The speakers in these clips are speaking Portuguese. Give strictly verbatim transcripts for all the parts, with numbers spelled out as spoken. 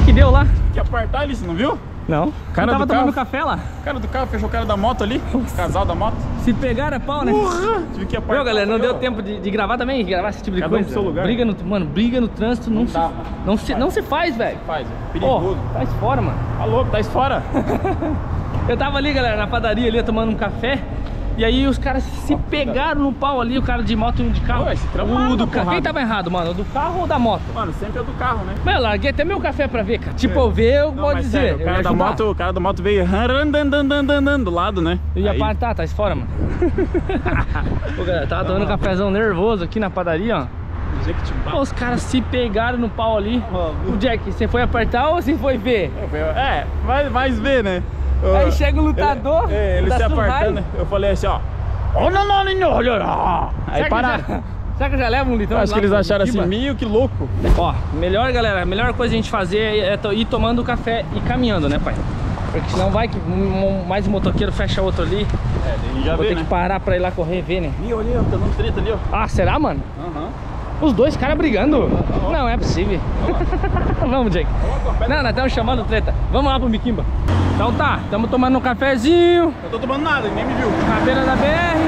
que deu lá? Tive que apartar ali, você não viu? Não. Cara tava do tomando carro. café lá. O cara do carro fechou o cara da moto ali. O casal da moto. Se pegar é pau, né? Porra! Tive que apartar. Meu, galera, não ali, deu ó. tempo de, de gravar também, gravar esse tipo de Cada um coisa. pro seu lugar. Briga no, mano, briga no trânsito não, Não se, dá. não, se, não se faz, velho. Faz, é Ó, perigoso. tá fora, mano. Tá louco, tá fora. Eu tava ali, galera, na padaria ali, tomando um café. E aí os caras se pegaram no pau ali, o cara de moto e um de carro. Ué, se tramaram o do na carro. Quem porrada. tava errado, mano? O do carro ou da moto? Mano, sempre é do carro, né? Mas eu larguei até meu café pra ver, cara. Tipo, eu ver, eu Não, vou mas dizer. sério, o eu cara ia da ajudar. moto, o cara da moto veio randandandandandandando do lado, né? Eu ia Aí- apartar, tá fora, mano. Pô, galera, tava tomando um cafezão nervoso aqui na padaria, ó. Pô, os caras se pegaram no pau ali. O Jack, você foi apertar ou você foi ver? É, vai, vai ver, né? Eu- Aí chega o lutador. Ele, é, ele da se Survive. apartando, eu falei assim, ó. Aí Será que pararam. já- Será que eu já levo um litrão? Acho lá que eles pro acharam assim, Kiba? meio que louco. Ó, melhor, galera, a melhor coisa a gente fazer é to- ir tomando café e caminhando, né, pai? Porque senão vai que um- um- mais um motoqueiro fecha outro ali. É, daí já Vou vê, ter né? que parar pra ir lá correr e ver, né? Ih, olha, tá dando treta ali, ó. Ah, será, mano? Aham. Os dois caras brigando? Não, é possível. Vamos, Jake. Não, nós estamos chamando treta. Vamos lá pro Miquimba. Então tá, estamos tomando um cafezinho Eu tô tomando nada, nem me viu. na beira da B R.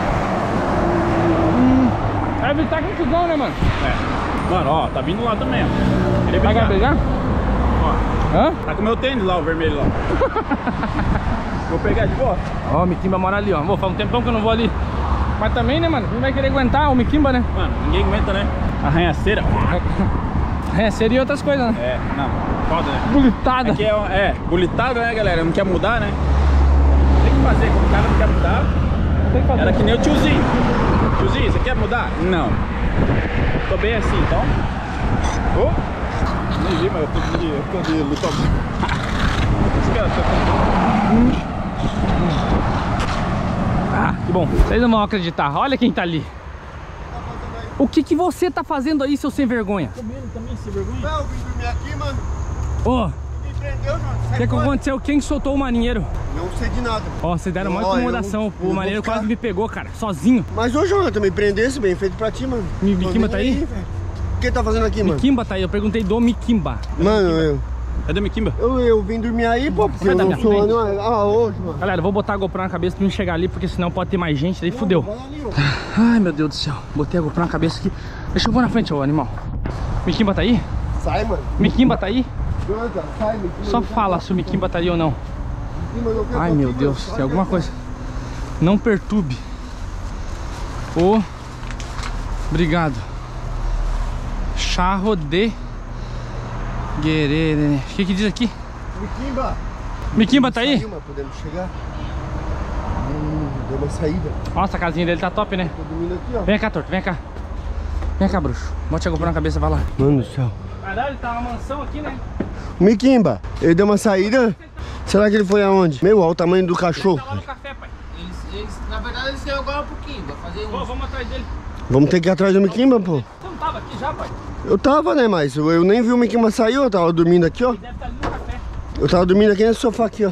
Hum, vai evitar confusão, né, mano? É. Mano, ó, tá vindo lá também, ó. Ele Vai brigar. brigar? Ó, Hã? tá com o meu tênis lá, o vermelho lá. Vou pegar de volta. Ó, o Miquimba mora ali, ó. Vou, faz um tempão que eu não vou ali. Mas também, né, mano? Não vai querer aguentar o Miquimba, né? Mano, ninguém aguenta, né? Arranhaceira. É, seria outras coisas, né? É, não, foda, né? Bulitada. Aqui é, é bulitado, né, galera? Não quer mudar, né? Tem que fazer, como o cara não quer mudar. Tem que fazer. Era que nem o tiozinho. Tiozinho, você quer mudar? Não. Tô bem assim, então. Ô! Nem vi, mas eu tô de, eu tô de luta. Os caras tão- Ah, que bom. Vocês não vão acreditar. Olha quem tá ali. O que que você tá fazendo aí, seu sem vergonha? Comendo também, sem vergonha. Não, eu vim dormir aqui, mano. Ô, Me prendeu, João. o que que aconteceu? Quem soltou o marinheiro? Não sei de nada. Ó, vocês deram uma Ó, eu incomodação. não- O eu marinheiro vou ficar- quase me pegou, cara, sozinho. Mas, ô, Jonathan, me prendesse, bem feito pra ti, mano. Mi- Tô Miquimba nem tá aí? velho. O que tá fazendo aqui, mano? Miquimba tá aí, eu perguntei do Miquimba. Mano, eu, Cadê meu Kimba? eu, eu vim dormir aí, pô, porque Vai eu dar não minha sou... frente. Não, ah, hoje, mano. Galera, eu vou botar a GoPro na cabeça pra não chegar ali, porque senão pode ter mais gente, daí fudeu. Vai ali, ó. Ai, meu Deus do céu. Botei a GoPro na cabeça aqui. Deixa eu pôr na frente, ô animal. Miquimba tá aí? Sai, mano. Miquimba tá aí? Jonathan, sai, me Só fala se o Miquimba tá aí ou não. Miquimba. Ai, meu Deus, tem alguma coisa. Não perturbe. Ô, obrigado. Charro de Guerreiro. O que que diz aqui? Miquimba. Miquimba tá aí? Saiu, mas podemos chegar. Hum, deu uma saída. Nossa, a casinha dele tá top, né? Tô dormindo aqui, ó. Vem cá, torto, vem cá. Vem cá, bruxo. Bote a GoPro na cabeça, vai lá. Mano do céu. Caralho, tá uma mansão aqui, né? Miquimba, ele deu uma saída? Será que ele foi aonde? Meu, olha o tamanho do cachorro. Tá lá no café, pai. Eles, eles, na verdade, eles saíram agora um pouquinho, vai fazer Pô, um. vamos atrás dele. Vamos ter que ir atrás do Miquimba, pô. Você não tava aqui já, pai? Eu tava, né, mas eu, eu nem vi o Miquimba sair, eu tava dormindo aqui, ó. Ele deve estar ali no café. Eu tava dormindo aqui nesse sofá aqui, ó.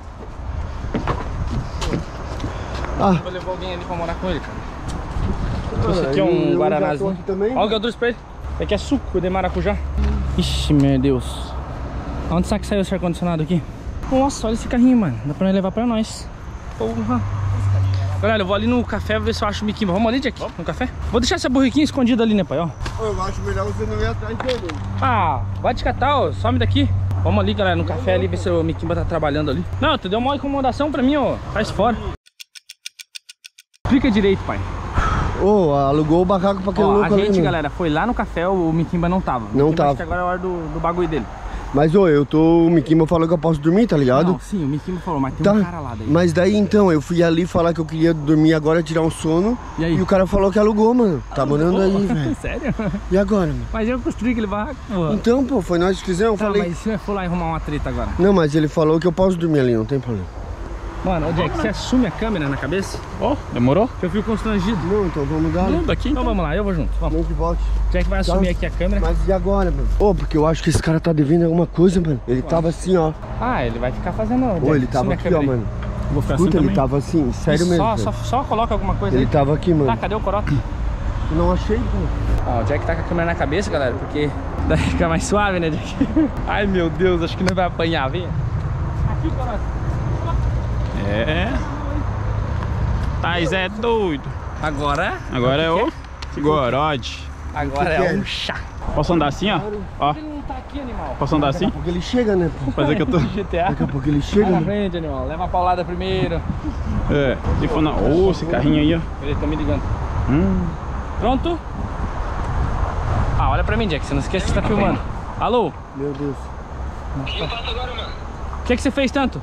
Ah, Vou levar alguém ali pra morar com ele, cara. Esse aqui é eu- um eu já guaranazinho. tô aqui também. Olha o que eu trouxe pra ele. Esse aqui é suco de maracujá. Ixi, meu Deus. Onde será que saiu esse ar-condicionado aqui? Nossa, olha esse carrinho, mano. Dá pra levar pra nós. Porra. Galera, eu vou ali no café ver se eu acho o Miquimba. Vamos ali, Jack? No café? Vou deixar essa burriquinha escondida ali, né, pai? Ó. Eu acho melhor você não ir atrás dele. Ah, vai te catar, ó. Some daqui. Vamos ali, galera, no café ali, ver se o Miquimba tá trabalhando ali. Não, tu deu uma incomodação pra mim, ó. Faz fora. Explica direito, pai. Ô, alugou o barraco pra aquele Ó, a louco ali, gente, mano. galera, foi lá no café, o Miquimba não tava. O Não Miquimba, tava. acho que agora é a hora do, do bagulho dele. Mas, ô, eu tô... O Miquimba falou que eu posso dormir, tá ligado? Não, sim, o Miquimba falou, mas tem Tá, um cara lá daí. mas daí então, eu fui ali falar que eu queria dormir agora, tirar um sono. E aí? E o cara falou que alugou, mano. Tá morando aí, velho. Sério? E agora, mano? Mas eu construí aquele barraco, pô. Então, pô, foi nós que fizemos, eu Tá, falei... mas se eu for lá e arrumar uma treta agora? Não, mas ele falou que eu posso dormir ali, não tem problema. Mano, ô Jack, você assume a câmera na cabeça? Ó, demorou? Que eu fico constrangido. Não, então vamos dar ali. Não, daqui Então então. vamos lá, eu vou junto. Vamos. Nem que volte. Jack vai assumir aqui a câmera. Mas e agora, mano? Ô, porque eu acho que esse cara tá devendo alguma coisa, mano. Ele tava assim, ó. Ah, ele vai ficar fazendo. Ô, Jack, ele tava assume a aqui, câmera ó, aí. mano. Vou ficar Escuta, assim ele também. tava assim, sério mesmo. Só, velho. só, só coloca alguma coisa Ele aí. tava aqui, mano. Tá, cadê o corote? Eu não achei, pô. Ó, o Jack tá com a câmera na cabeça, galera, porque Daí fica mais suave, né, Jack? Ai, meu Deus, acho que não vai apanhar, vem. Aqui, cara. É. Thais é doido. Agora? Agora é o Gorod. Agora que é que um é? chá. Posso andar assim, ó? Ó, Ele não tá aqui, animal. posso andar assim? Daqui a pouco ele chega, né? pô? Fazer que eu tô... G T A. Daqui a pouco ele chega, Vai na né? frente, animal. Leva a paulada primeiro. É, se for na... Ô, esse carrinho aí, ó. Ele tá me ligando. Hum. Pronto? Ah, olha pra mim, Jack. Você não esquece que você tá filmando. Alô? Meu Deus. O que eu faço agora, mano? O que, que você fez tanto?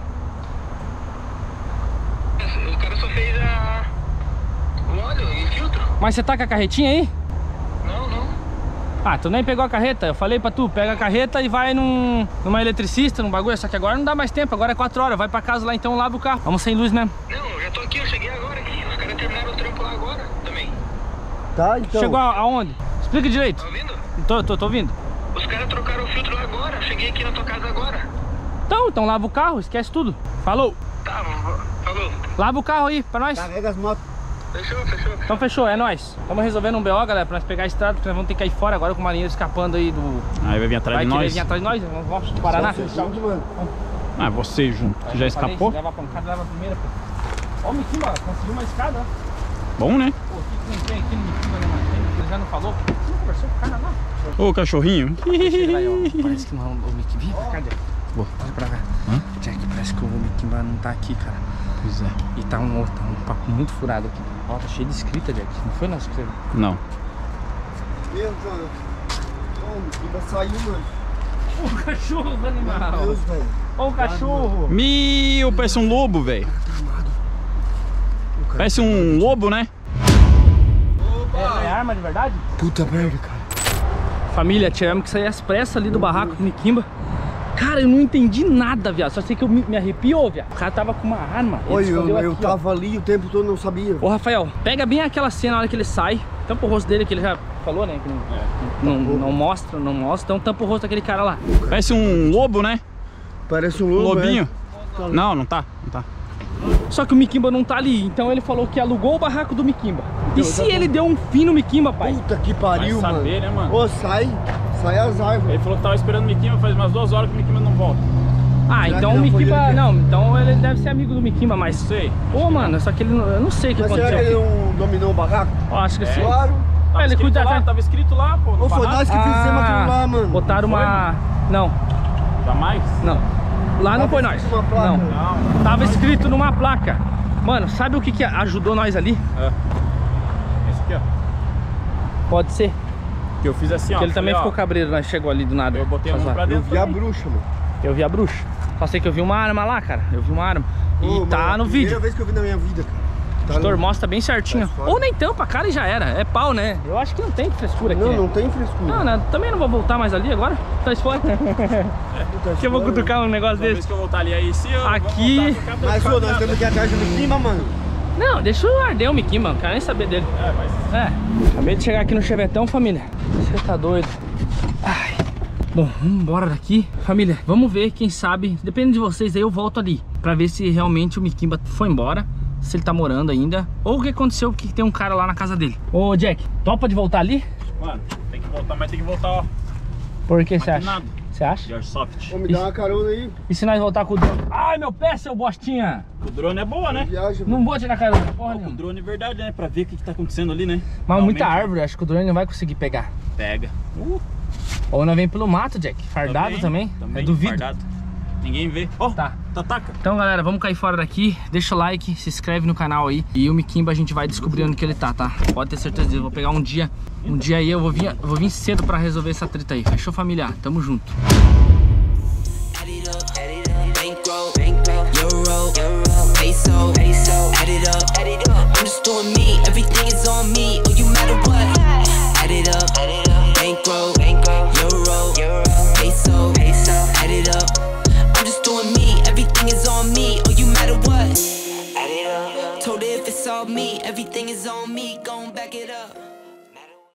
O cara só fez a... o óleo e o filtro. Mas você tá com a carretinha aí? Não, não. Ah, tu nem pegou a carreta. Eu falei pra tu, pega a carreta e vai num, numa eletricista, num bagulho. Só que agora não dá mais tempo, agora é quatro horas. Vai pra casa lá então, lava o carro. Vamos sem luz mesmo. Não, eu já tô aqui, eu cheguei agora aqui. Os caras terminaram o trampo lá agora também. Tá, então. Chegou a- aonde? Explica direito. Tá ouvindo? Tô, tô, tô ouvindo. Os caras trocaram o filtro lá agora. Eu cheguei aqui na tua casa agora. Então, então lava o carro, esquece tudo. Falou. Tá, falou. Lava o carro aí, pra nós. Carrega as motos. Fechou, fechou. Então fechou, é nóis. Estamos resolvendo um B O, galera, pra nós pegar a estrada, porque nós vamos ter que ir fora agora com o marinheiro escapando aí do... Aí vai vir atrás Vai de querer nós. vir atrás de nós? Vamos, vamos pro Paraná. Você junto, mano. Ah, você junto. Tu já escapou? Leva a pancada, leva a primeira. Pô. Ó o Miquimba, conseguiu uma escada, ó. Bom, né? Pô, o que que não tem aqui no Miquimba, né, mano? Ele já não falou? Você não conversou com o cara lá? Ô, cachorrinho. Ele vai, ó. Parece que não, o Miquimba... Vem pra cá, Jack. Boa. Olha pra cá. Hã? Jack, parece que o Miquimba não tá aqui, cara. Pois é. E tá um, tá um papo muito furado aqui. Ó, tá cheio de escrita, Jack. Não foi nosso que você viu? Não. Meu Deus. Ô, ainda saiu, mano. O cachorro, Meu animal. Deus, velho. Ó o cachorro. Meu, parece um lobo, velho. Parece um lobo, né? É, é arma de verdade? Puta merda, cara. Família, tivemos que sair às pressas ali do barraco do Miquimba. Cara, eu não entendi nada, viado. Só sei que eu me, me arrepiou, viado. O cara tava com uma arma. Ele Olha, eu, escondeu eu aqui, ó. tava ali o tempo todo, não sabia. Ô, Rafael, pega bem aquela cena na hora que ele sai. Tampa o rosto dele, que ele já falou, né? Que não, não, não mostra, não mostra. Então tampa o rosto daquele cara lá. Parece um lobo, né? Parece um Um lobo, lobinho. é. Não, não tá. Não tá. Só que o Miquimba não tá ali. Então ele falou que alugou o barraco do Miquimba. E se ele deu um fim no Miquimba, pai? Puta que pariu, Vai mano. saber, né, mano? Ô, sai. Sai as árvores. Ele falou que tava esperando o Miquimba faz umas duas horas que o Miquimba não volta. Ah, Será então que o não foi Miquimba... ele que- Não, então ele deve ser amigo do Miquimba, mas... Sei. Pô, mano, só que ele não... Eu não sei o que Mas será que aconteceu ele aqui. não dominou o barraco? Eu acho que sim. Claro. Tava É, ele escrito cuida lá, até- tava escrito lá, pô. no Ô, foi barraco. nós que fizemos aquilo lá, mano. Botaram uma... Não, Jamais? não. Lá não Tava foi nós. escrito uma placa. Não. Não. Tava escrito numa placa. Mano, sabe o que que ajudou nós ali? É. Esse aqui, ó. Pode ser. Que eu fiz assim, ó. Porque ele também falei, ficou ó, cabreiro, nós chegou ali do nada. Eu botei a mão Azar. pra Eu dentro. vi a também. bruxa, mano. Eu vi a bruxa. Só sei que eu vi uma arma lá, cara. Eu vi uma arma. E Ô, tá mano, no vídeo. Primeira vez que eu vi na minha vida, cara. Tá O editor no- mostra bem certinho. Tá foda. Ou nem tampa a cara e já era. É pau, né? Eu acho que não tem frescura aqui. Não, né? não tem frescura. Não, não, também não vou voltar mais ali agora. Tá fora. Puta Que eu vou história. cutucar um negócio Toda vez desse. que eu voltar ali aí, se eu Aqui- vou voltar, eu quero Mas, ficar ô, nós nada. temos que ir atrás do clima, mano. Não, deixa eu arder o Miquimba, não quero nem saber dele. É, mas... É, acabei de chegar aqui no Chevetão, família. Você tá doido. Ai. Bom, vamos embora daqui. Família, vamos ver, quem sabe, dependendo de vocês aí, eu volto ali pra ver se realmente o Miquimba foi embora, se ele tá morando ainda, ou o que aconteceu, porque tem um cara lá na casa dele. Ô, Jack, topa de voltar ali? Mano, tem que voltar, mas tem que voltar, ó. Por que você acha? Maquinado. Você acha? De Airsoft. Ô, me dá uma carona aí. E se nós voltar com o drone? Ai, meu pé, seu bostinha! O drone é boa, né? Viagem, mano. Não vou tirar carona, porra O nenhuma. drone é verdade, né? Pra ver o que, que tá acontecendo ali, né? Mas muita Realmente, árvore, acho que o drone não vai conseguir pegar. Pega. Uh, Ou não vem pelo mato, Jack. Fardado também? Também, Eu duvido. fardado. Ninguém vê. Ó, Tá. tá, taca. Então, galera, vamos cair fora daqui. Deixa o like, se inscreve no canal aí. E o Miquimba a gente vai descobrir onde que ele tá, tá? Pode ter certeza disso. Eu vou pegar um dia. Um dia aí eu vou vir, eu vou vir cedo pra resolver essa treta aí. Fechou, família? Tamo junto. Add it up, add it up, bankroll, bankroll, euro, euro, peso, peso, add it up, add it up. I'm just doing me, everything is on me. Oh, you matter what? Add it up, add it up, bankroll, bankroll, euro, euro, peso, peso, add it up. I'm just doing me, everything is on me. Oh, you matter what? Add it up. Told her if it's all me, everything is on me. Gon' back it up.